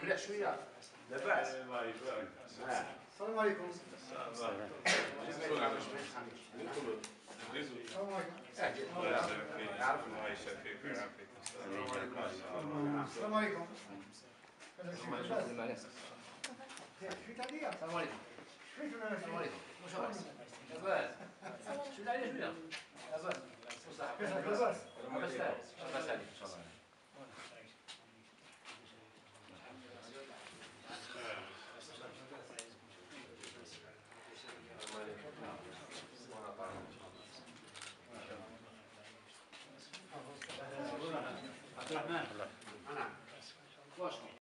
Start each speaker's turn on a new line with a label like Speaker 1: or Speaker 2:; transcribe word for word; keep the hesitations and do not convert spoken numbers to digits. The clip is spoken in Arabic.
Speaker 1: مليح شويه
Speaker 2: لاباس.
Speaker 3: الله يبارك.
Speaker 4: السلام عليكم.
Speaker 3: السلام عليكم.
Speaker 4: السلام عليكم.
Speaker 3: الله يبارك فيك. الله يشافيك ويعافيك.
Speaker 4: السلام عليكم.
Speaker 1: السلام
Speaker 4: شفيت عليا؟
Speaker 1: عليكم
Speaker 4: شفيت ولا لا؟
Speaker 1: السلام عليكم واش راك لاباس شد عليا شويه